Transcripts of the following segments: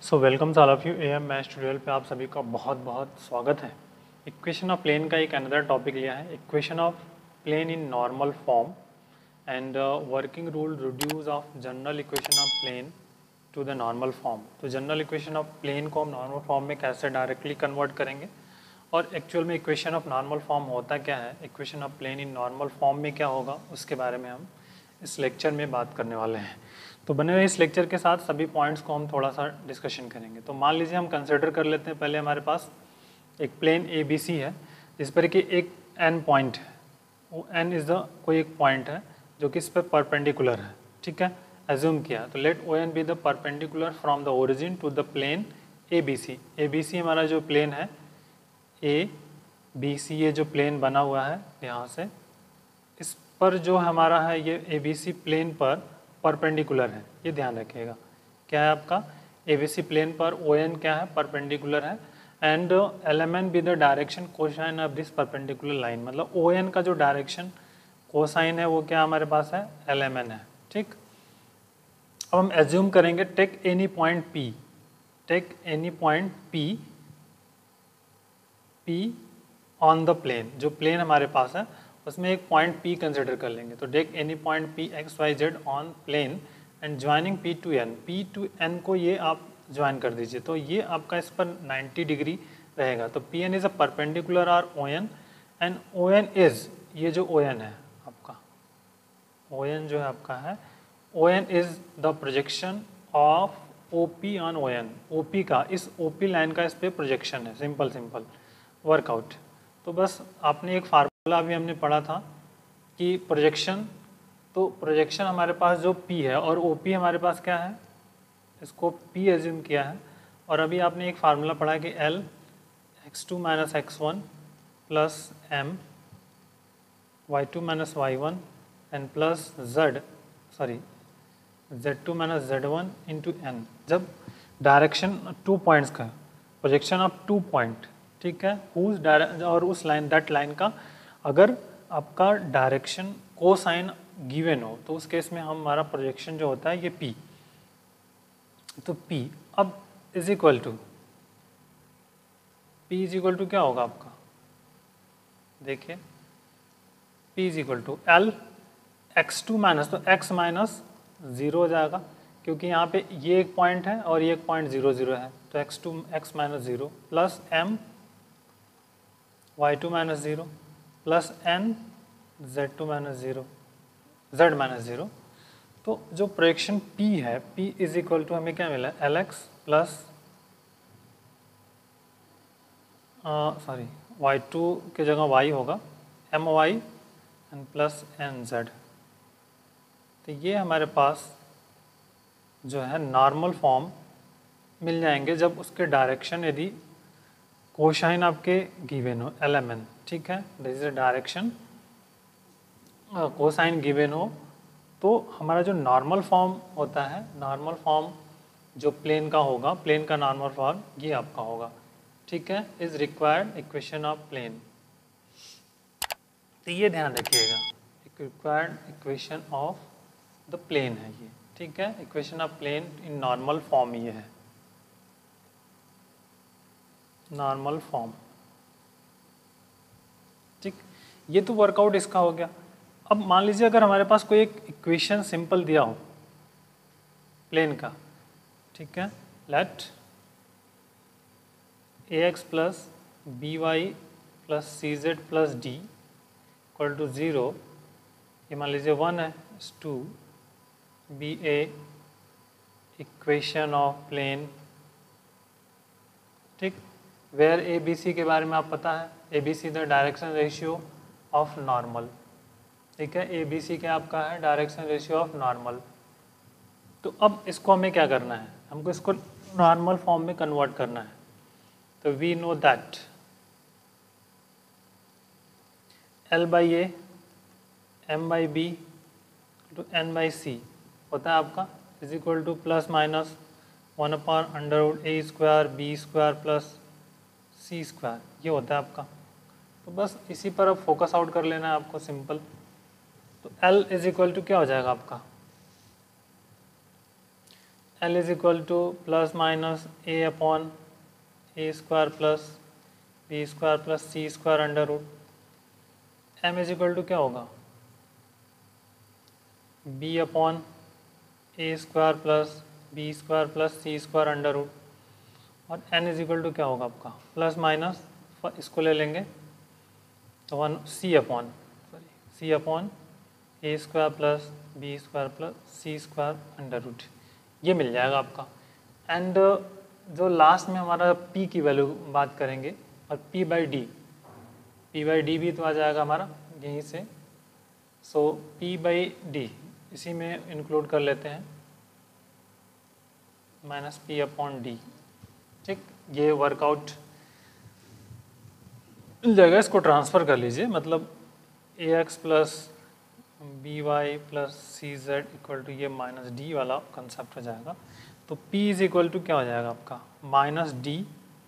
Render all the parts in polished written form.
So welcome all of you AM maths tutorial पे आप सभी का बहुत बहुत स्वागत है। इक्वेशन ऑफ प्लेन का एक अनदर टॉपिक लिया है, equation of plane in normal form and working rule reduce of general equation of plane to the normal form. तो जनरल इक्वेशन ऑफ प्लेन को हम नॉर्मल फॉर्म में कैसे डायरेक्टली कन्वर्ट करेंगे और एक्चुअल में इक्वेशन ऑफ नॉर्मल फॉर्म होता क्या है, equation of plane in normal form में क्या होगा, उसके बारे में हम इस लेक्चर में बात करने वाले हैं। तो बने हुए इस लेक्चर के साथ सभी पॉइंट्स को हम थोड़ा सा डिस्कशन करेंगे। तो मान लीजिए हम कंसिडर कर लेते हैं, पहले हमारे पास एक प्लेन ए बी सी है जिस पर कि एक एन पॉइंट है, वो एन इज़ द कोई एक पॉइंट है जो कि इस पर परपेंडिकुलर है, ठीक है, एज्यूम किया। तो let O N be the perpendicular from the origin to the plane A B C. A B C हमारा जो प्लेन है, ए बी सी ये जो प्लेन बना हुआ है यहाँ से, इस पर जो हमारा है ये ए बी सी प्लेन पर परपेंडिकुलर है, ये ध्यान रखिएगा। क्या है आपका, ए बी सी प्लेन पर ओ एन क्या है, परपेंडिकुलर है and L M N be the direction cosine of this perpendicular line. मतलब ओ एन का जो डायरेक्शन कोसाइन है वो क्या हमारे पास है, एल एम एन है, ठीक। अब हम एज्यूम करेंगे take any point P, take any point P, P on the plane, जो प्लेन हमारे पास है उसमें एक पॉइंट P कंसिडर कर लेंगे। तो take any point P X Y Z on plane and joining P to N को ये आप ज्वाइन कर दीजिए। तो ये आपका इस पर 90 डिग्री रहेगा। तो P N is a perpendicular or O N and O N is, ये जो O N है आपका, O N जो है आपका है, O N is the projection of O P on O N। O P का, इस O P लाइन का इस पर प्रोजेक्शन है, सिंपल वर्कआउट। तो बस आपने एक फार्मूला भी हमने पढ़ा था कि प्रोजेक्शन, तो प्रोजेक्शन हमारे पास जो P है और OP हमारे पास क्या है, इसको P एज्यूम किया है। और अभी आपने एक फार्मूला पढ़ा कि L x2 minus x1 plus M y2 minus y1 and plus Z2 minus Z1 into N। जब डायरेक्शन 2 पॉइंट्स का, प्रोजेक्शन ऑफ 2 पॉइंट, ठीक है, और उस लाइन, दैट लाइन का अगर आपका डायरेक्शन कोसाइन गिवन हो तो उस केस में हमारा प्रोजेक्शन जो होता है ये P। तो P अब is equal to, P is equal to क्या होगा आपका, देखिए P is equal to L x2 minus, तो x माइनस 0 हो जाएगा क्योंकि यहाँ पे ये एक पॉइंट है और ये एक पॉइंट 0 0 है। तो x minus 0 plus M y2 minus 0 plus N Z2 minus 0, Z minus 0। तो जो प्रोजेक्शन P है, P इज इक्वल टू हमें क्या मिला, LX प्लस y2 की जगह y होगा MY एंड प्लस NZ। तो ये हमारे पास जो है नॉर्मल फॉर्म मिल जाएंगे जब उसके डायरेक्शन यदि कोसाइन आपके गिवन हो, LMN, ठीक है, this is direction cosine given हो, तो हमारा जो नॉर्मल फॉर्म होता है, नॉर्मल फॉर्म जो प्लेन का होगा, प्लेन का नॉर्मल फॉर्म ये आपका होगा, ठीक है, is required equation of plane. तो ये ध्यान रखिएगा, required equation of the plane है ये, ठीक है, equation of plane in normal form ये है, नॉर्मल फॉर्म, ठीक। ये तो वर्कआउट इसका हो गया। अब मान लीजिए अगर हमारे पास कोई एक इक्वेशन सिंपल दिया हो प्लेन का, ठीक है, let ax plus by plus cz plus d equal to 0, ये मान लीजिए 1 है, 2 be a equation of plane, ठीक, वेयर ए बी सी के बारे में आप पता है, A B C the direction ratio of normal, ठीक है, ए बी सी क्या आपका है, डायरेक्शन रेशियो ऑफ नॉर्मल। तो अब इसको हमें क्या करना है, हमको इसको नॉर्मल फॉर्म में कन्वर्ट करना है। तो we know that L by A M by B to N by C होता है आपका, is equal to plus minus 1/√a² b² plus c², ये होता है आपका। तो बस इसी पर अब फोकस आउट कर लेना है आपको, सिंपल। तो L इज इक्वल टू क्या हो जाएगा आपका, L is equal to plus minus A upon A square plus B square plus C square under root. M is equal to क्या होगा, B upon A square plus B square plus C square under root. और N is equal to क्या होगा आपका, plus minus इसको ले लेंगे तो one C upon A square plus B square plus C square under root, ये मिल जाएगा आपका। एंड जो लास्ट में हमारा p की वैल्यू बात करेंगे, और p बाई डी भी तो आ जाएगा हमारा यहीं से। सो p बाई डी इसी में इंक्लूड कर लेते हैं, माइनस p अपॉन डी। ठीक, ये वर्कआउट मिल जाएगा, इसको ट्रांसफ़र कर लीजिए, मतलब A X plus B Y plus C Z equal to ये माइनस डी वाला कंसेप्ट हो जाएगा। तो p इज इक्वल टू क्या हो जाएगा आपका, minus D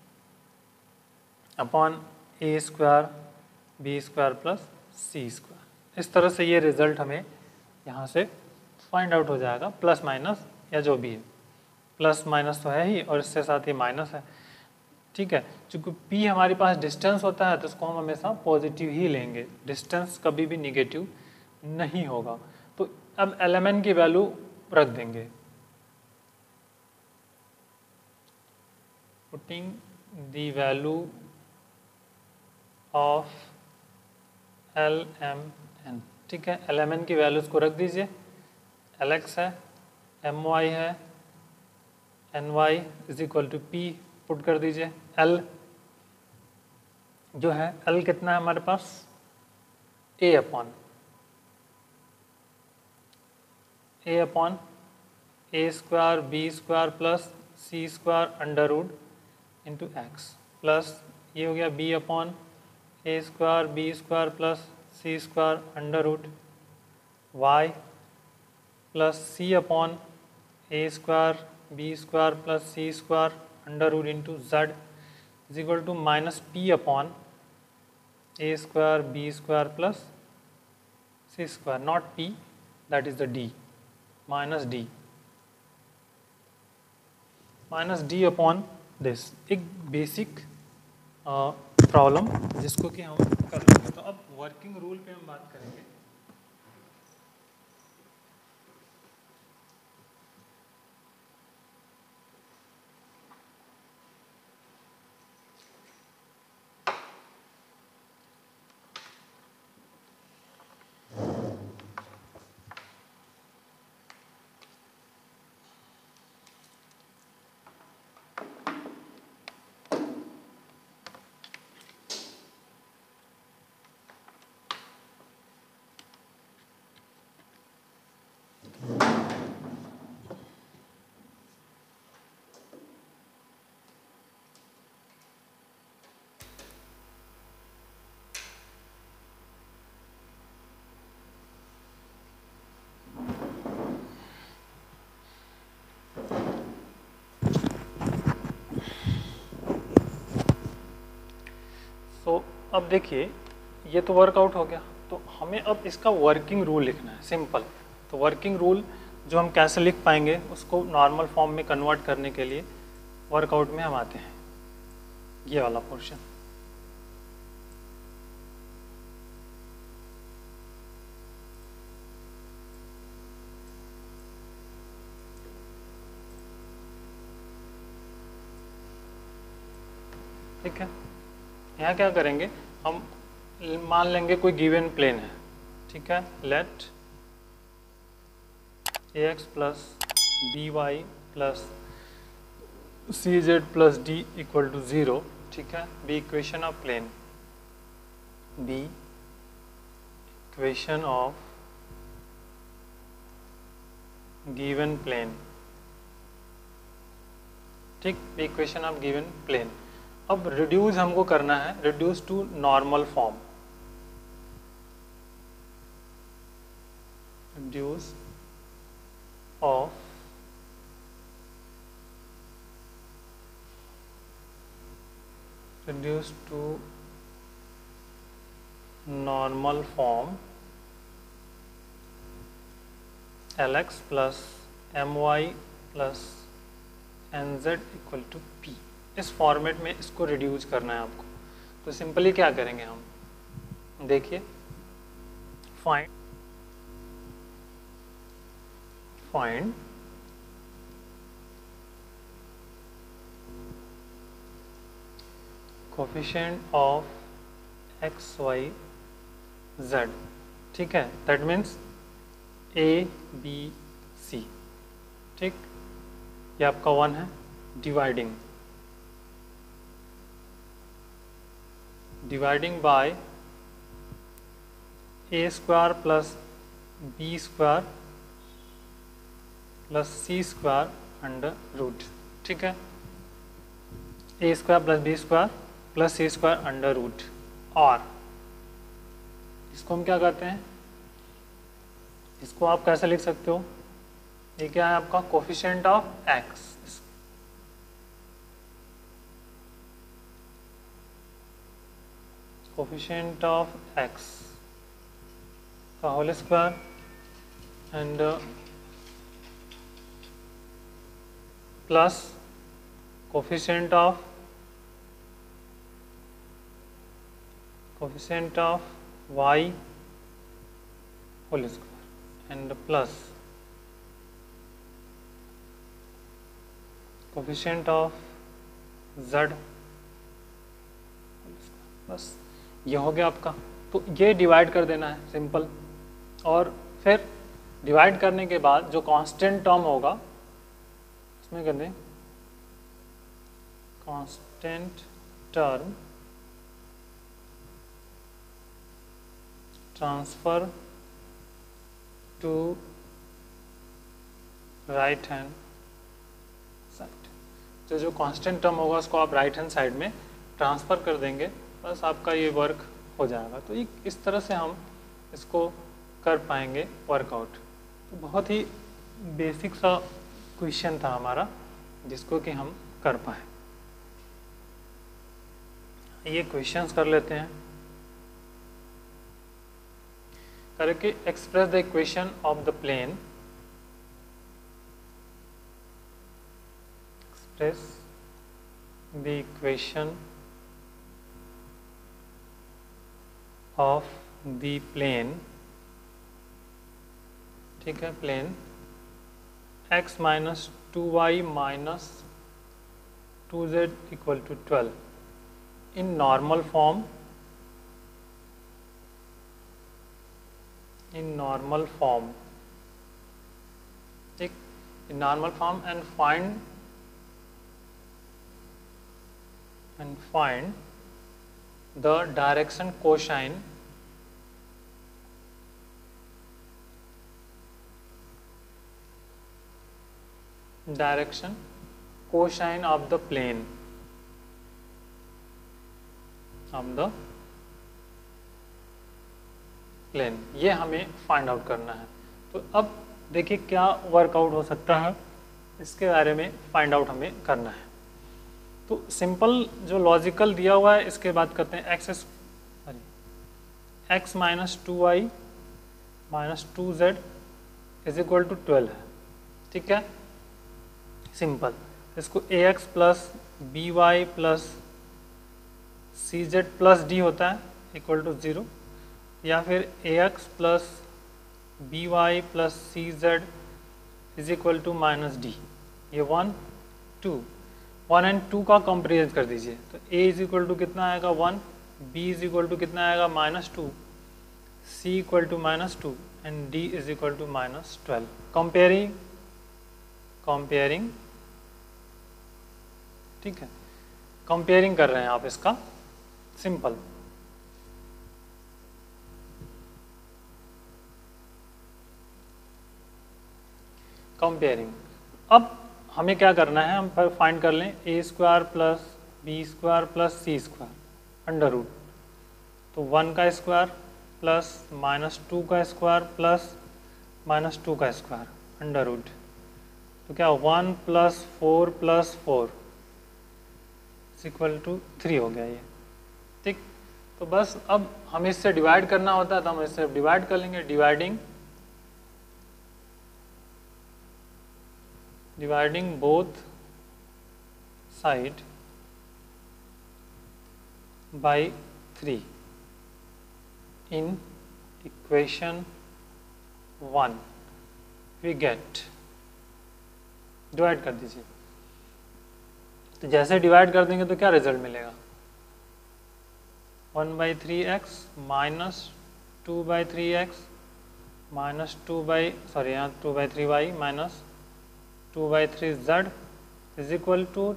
upon A square B square plus C square. इस तरह से ये रिजल्ट हमें यहाँ से फाइंड आउट हो जाएगा, प्लस माइनस या जो भी है, प्लस माइनस तो है ही और इससे साथ ही माइनस है। ठीक है, चूँकि p हमारे पास डिस्टेंस होता है तो उसको हम हमेशा पॉजिटिव ही लेंगे, डिस्टेंस कभी भी निगेटिव नहीं होगा। तो अब एलिमेंट की वैल्यू रख देंगे, putting the value of L M N. ठीक है, एलिमेंट की वैल्यूज को रख दीजिए, एल एक्स है, एम वाई है, N Y is equal to P put कर दीजिए। एल जो है, एल कितना है हमारे पास, A upon A square B square plus C square under root into X, plus ये हो गया B upon A square B square plus C square under root Y, plus C upon A square B square plus C square under root into Z is equal to minus P upon A square B square plus C square, not P, that is the D, minus D upon this. एक basic problem जिसको कि हम कर लेंगे। तो अब working rule पे हम बात करेंगे। तो अब देखिए, ये तो वर्कआउट हो गया, तो हमें अब इसका वर्किंग रूल लिखना है, सिंपल। तो वर्किंग रूल जो हम कैसे लिख पाएंगे, उसको नॉर्मल फॉर्म में कन्वर्ट करने के लिए वर्कआउट में हम आते हैं, ये वाला पोर्शन। ठीक है, यहाँ क्या करेंगे हम, मान लेंगे कोई गिवन प्लेन है। ठीक है, let A X plus D Y plus C Z plus D equal to 0। ठीक है, be equation of plane, be equation of given plane. ठीक, be equation of given plane. अब रिड्यूस हमको करना है, reduce to normal form, reduce of reduce to normal form L X plus M Y plus N Z equal to P. इस format में इसको reduce करना है आपको। तो सिंपली क्या करेंगे हम, देखिए find coefficient of X Y Z, ठीक है, that means A B C, ठीक, ये आपका 1 है। Dividing by A square plus B square plus C square under root, ठीक है, A square plus B square plus C square under root. और इसको हम क्या करते हैं, इसको आप कैसे लिख सकते हो, ये क्या है आपका coefficient of X, coefficient of X का whole square and plus coefficient of y whole square and plus coefficient of z, बस ये हो गया आपका। तो ये डिवाइड कर देना है सिंपल, और फिर डिवाइड करने के बाद जो कांस्टेंट टर्म होगा उसमें कर दें constant term transfer to right hand side. जो कांस्टेंट टर्म होगा उसको आप राइट हैंड साइड में ट्रांसफ़र कर देंगे, बस आपका ये वर्क हो जाएगा। तो इस तरह से हम इसको कर पाएंगे वर्कआउट। तो बहुत ही बेसिक सा क्वेश्चन था हमारा जिसको कि हम कर पाए। ये क्वेश्चंस कर लेते हैं। करके express the equation of the plane, express the equation of the plane, ठीक है, plane x minus 2y minus 2z equal to 12 in normal form, ठीक, in normal form and find the direction cosine of the plane ये हमें find out करना है। तो अब देखिए क्या वर्कआउट हो सकता है, इसके बारे में फाइंड आउट हमें करना है। तो सिंपल जो लॉजिकल दिया हुआ है इसके बाद करते हैं x minus 2y minus 2z is equal to 12 है, ठीक है, सिंपल। इसको ax plus by plus cz plus d होता है इक्वल टू 0, या फिर ax plus by plus cz is equal to minus d। ये 1 एंड 2 का कंपेरिजन कर दीजिए। तो a इज इक्वल टू कितना आएगा 1, b इज इक्वल टू कितना आएगा -2, c equal to -2 and d is equal to -12। Comparing, ठीक है, कंपेयरिंग कर रहे हैं आप इसका, सिंपल। कंपेयरिंग, अब हमें क्या करना है, हम फाइंड कर लें a square plus B square plus C square under root. तो 1 का स्क्वायर प्लस -2 का स्क्वायर प्लस -2 का स्क्वायर अंडर रूट। तो क्या 1 प्लस 4 प्लस 4 इक्वल टू 3 हो गया ये, ठीक। तो बस अब हमें इससे डिवाइड करना होता है तो हम इससे डिवाइड कर लेंगे, dividing both side by 3 in equation 1 we get, divide कर दीजिए। तो जैसे डिवाइड कर देंगे तो क्या रिजल्ट मिलेगा, 1/3x minus 2/3x minus 2/3y minus 2/3z is equal to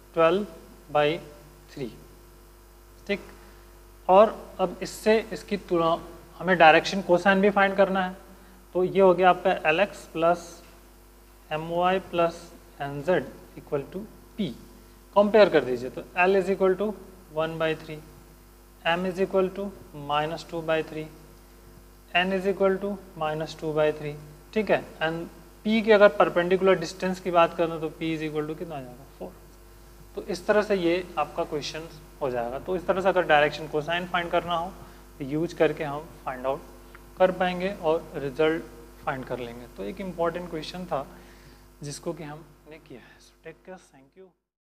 12/3। ठीक, और अब इससे इसकी तुलना हमें डायरेक्शन कोसाइन भी फाइंड करना है। तो ये हो गया आपका Lx plus My plus Nz equal to P। Compare कर दीजिए तो L is equal to 1/3, M is equal to minus 2/3, N is equal to minus 2/3। ठीक है, एंड P की अगर परपेंडिकुलर डिस्टेंस की बात करें तो P इज इक्वल टू कितना आ जाएगा, 4। तो इस तरह से ये आपका क्वेश्चन हो जाएगा। तो इस तरह से अगर डायरेक्शन कोसाइन फाइंड करना हो तो यूज करके हम फाइंड आउट कर पाएंगे और रिजल्ट फाइंड कर लेंगे। तो एक इम्पॉर्टेंट क्वेश्चन था जिसको कि हमने किया है। So take care, thank you.